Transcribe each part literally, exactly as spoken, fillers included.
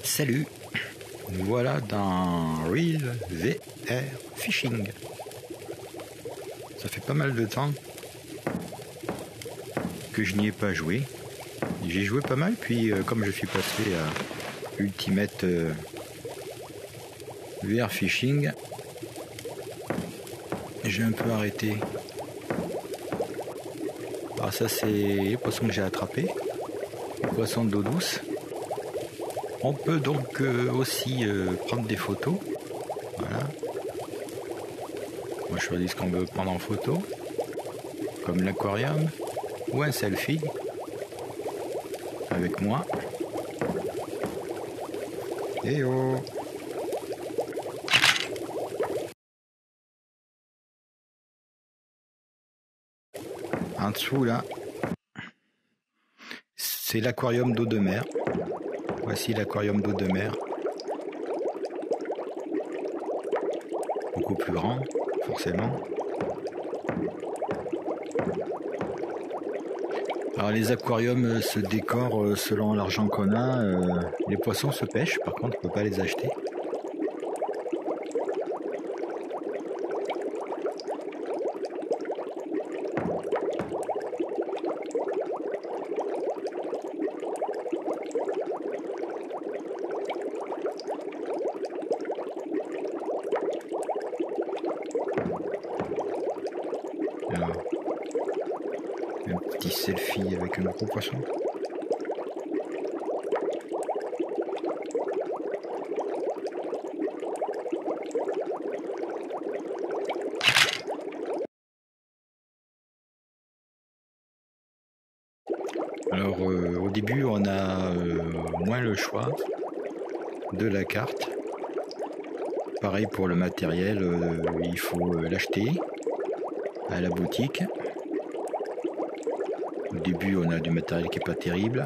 Salut, nous voilà dans Real V R Fishing. Ça fait pas mal de temps que je n'y ai pas joué. J'ai joué pas mal, puis euh, comme je suis passé à Ultimate euh, V R Fishing, j'ai un peu arrêté. Alors ça c'est les poissons que j'ai attrapés, les poissons d'eau douce. On peut donc euh, aussi euh, prendre des photos. Voilà. On choisit ce qu'on veut prendre en photo, comme l'aquarium ou un selfie avec moi. Et oh! En dessous là, c'est l'aquarium d'eau de mer. Voici l'aquarium d'eau de mer. Beaucoup plus grand, forcément. Alors les aquariums se décorent selon l'argent qu'on a. Euh, les poissons se pêchent, par contre on ne peut pas les acheter. Alors, un petit selfie avec un gros poisson. Alors euh, au début on a euh, moins le choix de la carte. Pareil pour le matériel, euh, il faut euh, l'acheter à la boutique. Au début on a du matériel qui est pas terrible.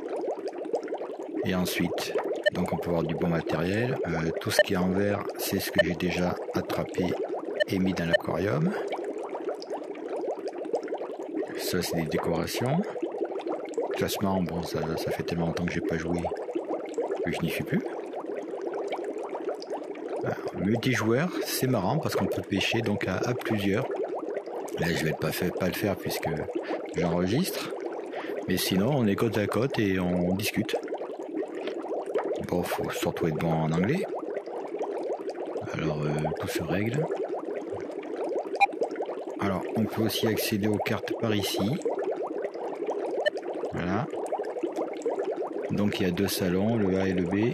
Et ensuite, donc on peut avoir du bon matériel. Euh, tout ce qui est en verre, c'est ce que j'ai déjà attrapé et mis dans l'aquarium. Ça c'est des décorations. Classement, bon ça, ça fait tellement longtemps que j'ai pas joué que je n'y suis plus. Alors, multijoueur, c'est marrant parce qu'on peut pêcher donc à, à plusieurs. Là je vais pas, fait, pas le faire puisque j'enregistre. Mais sinon on est côte à côte et on discute. Bon, faut surtout être bon en anglais. Alors euh, tout se règle. Alors on peut aussi accéder aux cartes par ici. Voilà. Donc il y a deux salons, le A et le B.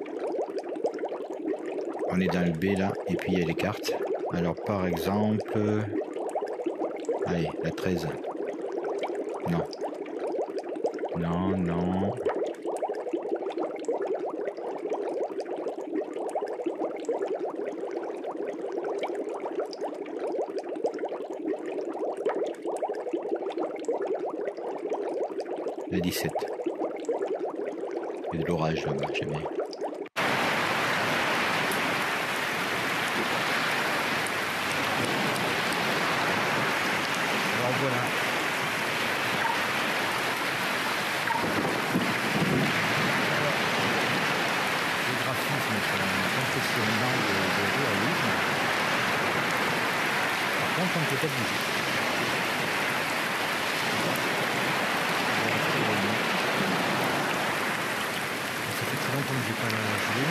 On est dans le B là, et puis il y a les cartes. Alors par exemple... Allez, la treize. Non. Non, non. La dix-sept. Il y a de l'orage là-bas, j'aime bien. Alors voilà. Le graphisme, c'est impressionnant de, de réalisme. Par contre, on ne peut pas bouger. Ça fait très longtemps que j'ai pas joué.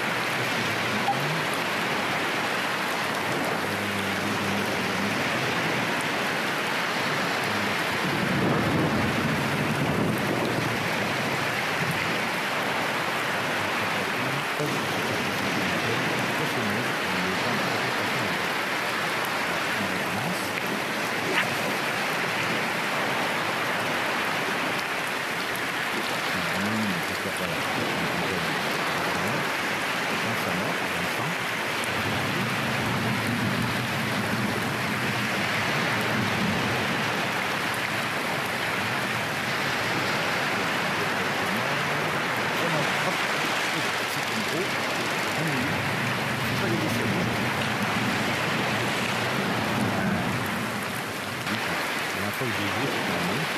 fois que j'ai vu, c'était la même.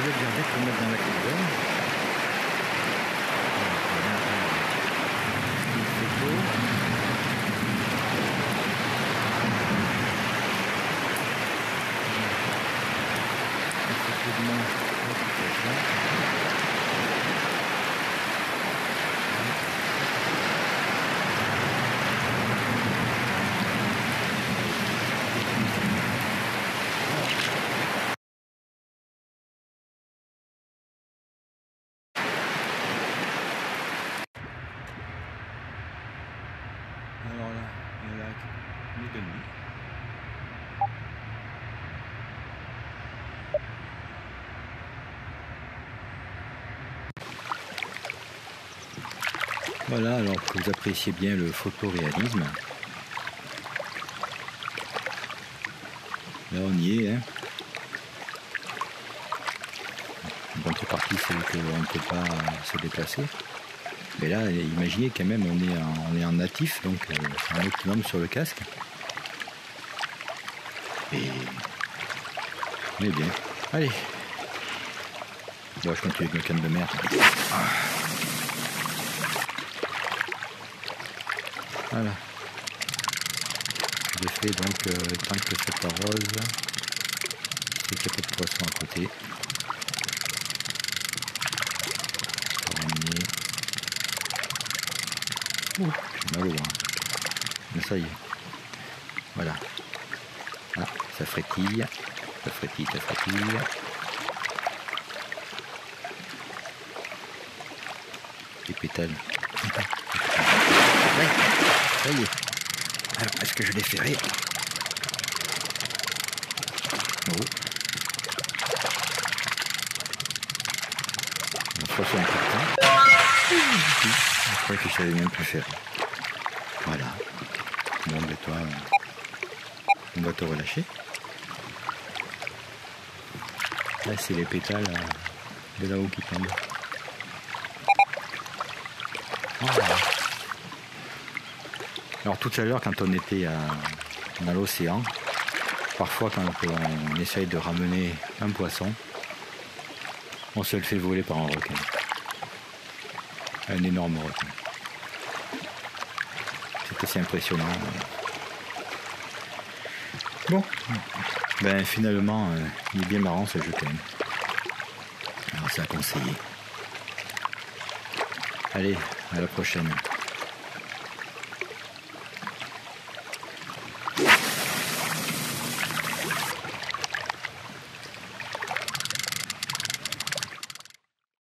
vais le garder pour le mettre dans la cuisine. Une photo. Une photo de mon application. Alors là, le lac est de nuit. Voilà, alors que vous appréciez bien le photoréalisme. Là on y est, hein. La contrepartie c'est qu'on ne peut pas se déplacer. Mais là, imaginez quand même, on est en, on est en natif, donc euh, c'est un optimum sur le casque. Et on est bien. Allez. Bon, je continue avec ma canne de mer. Ah. Voilà. Je fais donc euh, tant que c'est arrose, c'est qu'il n'y a pas de poisson à côté. Ouh, j'ai mal au bras. Mais ça y est. Voilà. Ah, ça frétille. Ça frétille, ça frétille. Les pétales. Ouais, ça y est. Alors, est-ce que je l'ai ferré? Oh. On se passe un peu de temps. Je crois que je savais même plus faire. Voilà. Bon, ben toi, on va te relâcher. Là, c'est les pétales de là-haut qui tombent. Voilà. Alors tout à l'heure, quand on était à, à l'océan, parfois quand on essaye de ramener un poisson, on se le fait voler par un requin. Un énorme requin. C'est assez impressionnant. Bon, ben finalement, euh, il est bien marrant ce jeu quand même. Alors c'est à conseiller. Allez, à la prochaine.